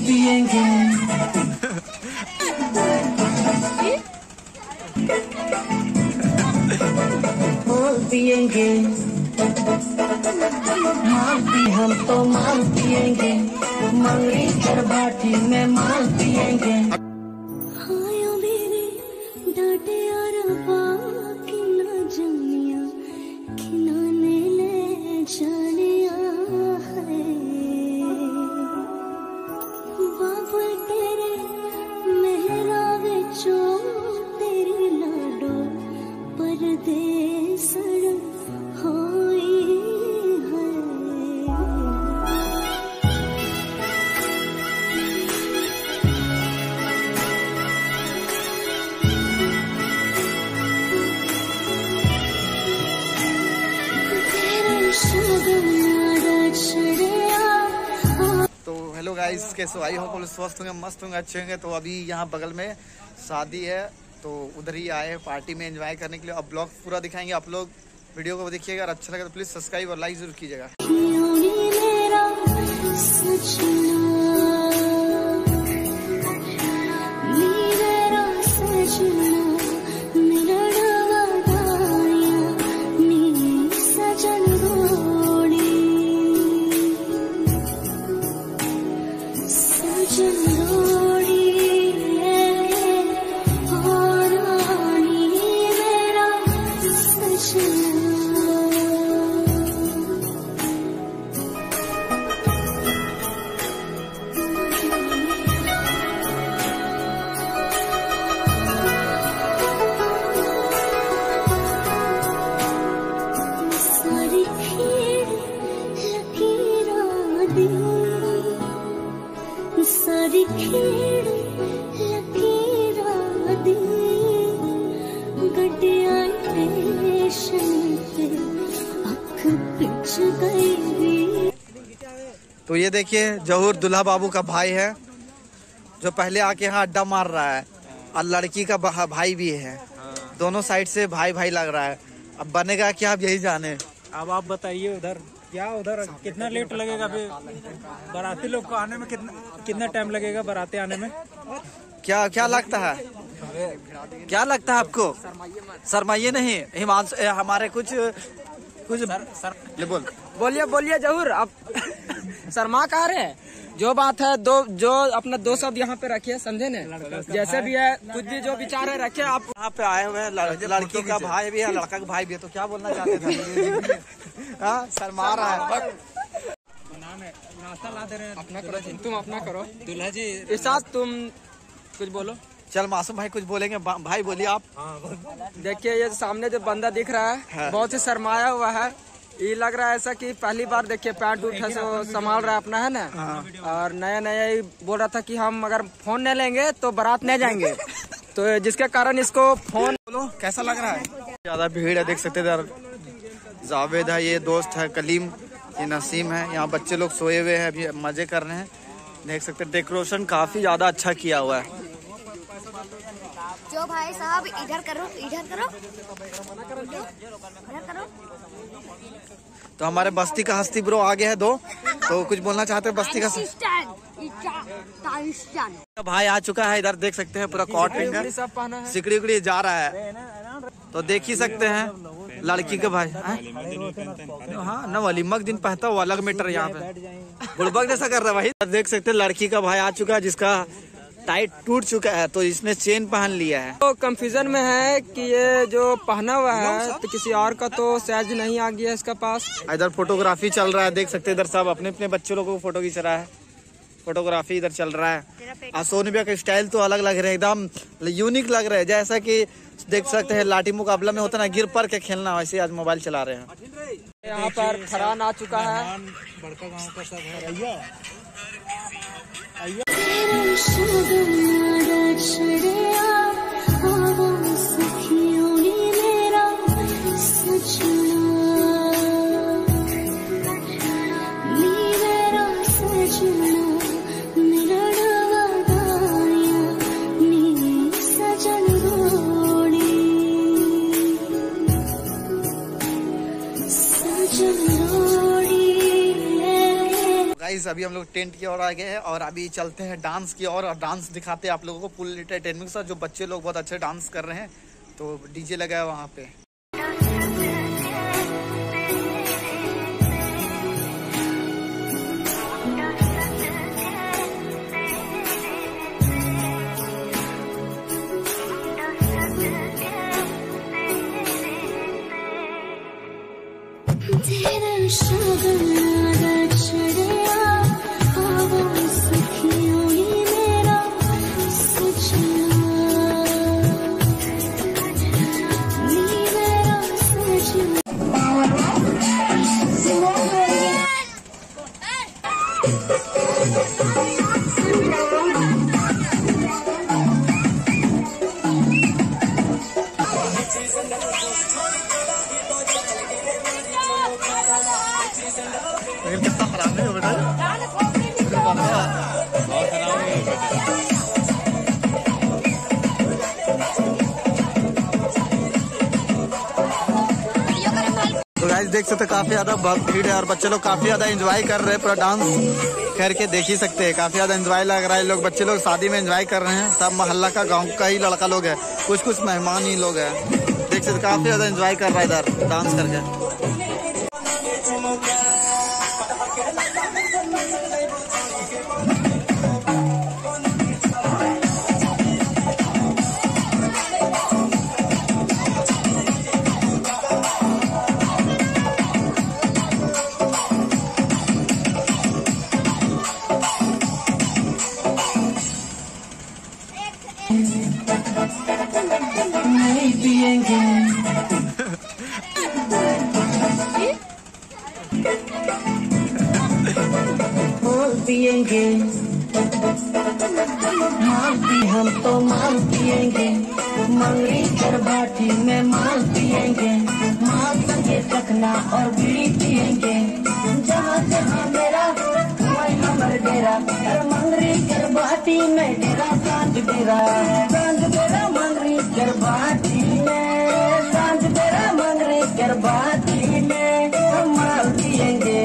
पिएंगे माल पिएंगे माल पी हम तो माल पिएंगे मंगरी चरबाटी में माल पिएंगे। तो हेलो गाइस, कैसे आई हो? स्वस्थ होंगे, मस्त होंगे, अच्छे होंगे। तो अभी यहाँ बगल में शादी है तो उधर ही आए पार्टी में एंजॉय करने के लिए। अब ब्लॉग पूरा दिखाएंगे, आप लोग वीडियो को देखिएगा। अगर अच्छा लगे तो प्लीज सब्सक्राइब और लाइक जरूर कीजिएगा। तो ये देखिए जहूर दुल्हा बाबू का भाई है जो पहले आके यहाँ अड्डा मार रहा है, और लड़की का भाई भी है। दोनों साइड से भाई भाई लग रहा है। अब बनेगा क्या, आप यही जाने। अब आप बताइए उधर कितना लेट लगेगा? बाराती लोग को आने में कितना टाइम लगेगा? बाराती आने में क्या लगता है? क्या लगता है आपको? शर्माइए नहीं। हिमांशु हमारे कुछ बोलिए जहूर, आप शर्मा कहा रहे हैं? जो बात है जो अपना दो शब्द यहाँ पे रखिए, समझे न? जैसे भी है, कुछ भी जो विचार है रखिए। आप यहाँ पे आए हुए हैं, लड़की का भाई भी है, लड़का का भाई भी है। तो क्या बोलना चाहते थे? हाँ, शर्मा रहा है। नाश्ता ला दे रहे हैं, अपना करो, तुम अपना करो। दूल्हा जी इस साथ तुम कुछ बोलो। चल मासूम भाई कुछ बोलेंगे। भाई बोलिए आप। देखिए ये सामने जो बंदा दिख रहा है बहुत ही शर्माया हुआ है। ये लग रहा है ऐसा कि पहली बार देखिए पैंट उठ से संभाल रहा है अपना, है ना? और नया ही बोल रहा था कि हम अगर फोन नहीं लेंगे तो बारात नहीं जाएंगे। तो जिसके कारण इसको फोन। बोलो कैसा लग रहा है? ज्यादा भीड़ है, देख सकते थे। जावेद है, ये दोस्त है कलीम, ये नसीम है। यहाँ बच्चे लोग सोए हुए हैं, अभी मजे कर रहे हैं। देख सकते हैं डेकोरेशन काफी ज्यादा अच्छा किया हुआ है। जो भाई साहब इधर करो। तो हमारे बस्ती का हस्ती ब्रो आगे है दो, तो कुछ बोलना चाहते हैं बस्ती का? भाई आ चुका है, इधर देख सकते हैं पूरा कॉट फिंगर सिकड़ी उकड़ी जा रहा है। तो देख ही सकते हैं लड़की के भाई। हाँ न, वलीमक दिन पहनता वो अलग मीटर। यहाँ पे बुड़बक जैसा कर रहा है भाई। देख सकते हैं लड़की का भाई आ चुका है, जिसका टाइट टूट चुका है, तो इसने चेन पहन लिया है। तो कंफ्यूजन में है कि ये जो पहना हुआ है तो किसी और का तो साइज नहीं आ गया इसका पास। इधर फोटोग्राफी चल रहा है, देख सकते हैं इधर सब अपने अपने बच्चे लोगों को फोटो खींच रहा है। फोटोग्राफी इधर चल रहा है। और सोनबिया का स्टाइल तो अलग लग रहा है, एकदम यूनिक लग रहा है। जैसा कि देख सकते हैं लाठी मुकाबला में होता है ना, गिर पर के खेलना, वैसे आज मोबाइल चला रहे हैं। यहाँ पर फरहान आ चुका है। बड़का गाँव का सब है। अभी हम लोग टेंट की ओर आ गए हैं और अभी चलते हैं डांस की ओर और डांस दिखाते हैं आप लोगों को फुल एंटरटेनमेंट के साथ। जो बच्चे लोग बहुत अच्छे डांस कर रहे हैं, तो डीजे लगा है वहाँ पे। कितना खराब है बेटा, बहुत खराब है। तो गाइस देख सकते हैं काफी ज्यादा भीड़ है और बच्चे लोग काफी ज्यादा एंजॉय कर रहे हैं। पूरा डांस करके देख ही सकते हैं, काफी ज्यादा एंजॉय लग रहा है। लोग बच्चे लोग शादी में एंजॉय कर रहे हैं, सब मोहल्ला का गांव का ही लड़का लोग है, कुछ कुछ मेहमान ही लोग हैं। देख सकते काफी ज्यादा एंजॉय कर रहा है इधर डांस करके। नहीं पिएंगे माल पिएंगे, हम तो माल पिएंगे, मंगरी चरबाटी में माल पिएंगे, माल संगे चखना और बीड़ी पिएंगे। जहाँ जहाँ मेरा वही हमर डेरा, मंगरी चरबाटी में डेरा सांझ डेरा, सांझ डेरा मंगरी चरबाटी में, सांझ डेरा मंगरी चरबाटी में माल पिएंगे,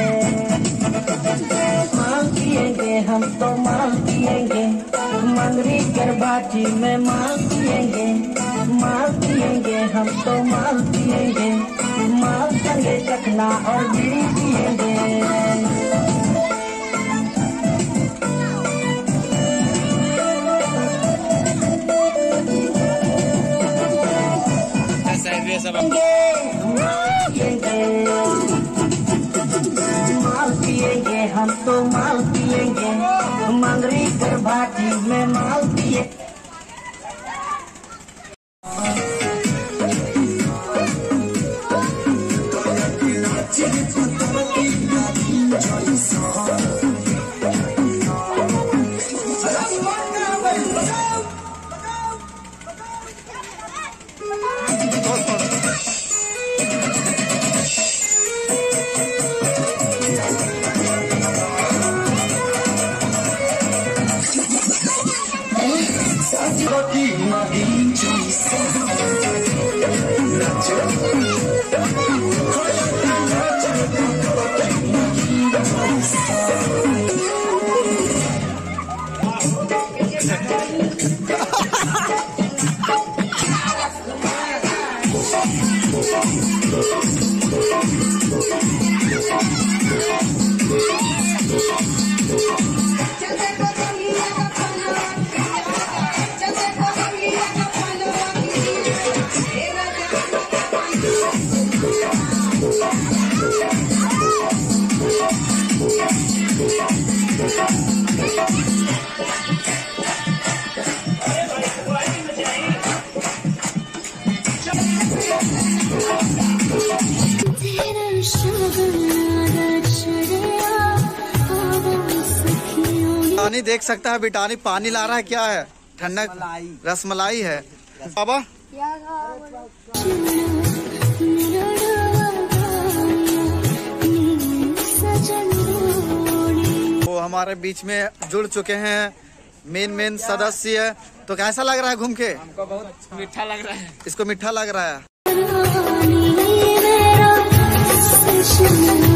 माल पिएंगे, हम तो माल पिएंगे, मंगरी चरबाटी में माल पिएंगे, माल पिएंगे, हम तो माल पिएंगे, माल संगे चखना और बीड़ी पिएंगे। माल पिएंगे, हम तो माल पिएंगे, मंगरी चरबाटी में माल पिए। पानी देख सकता है बिटानी पानी ला रहा है, क्या है? ठंडा रसमलाई है बाबा। वो हमारे बीच में जुड़ चुके हैं मेन सदस्य। तो कैसा लग रहा है घूम के? हमको बहुत मीठा लग रहा है। इसको मीठा लग रहा है।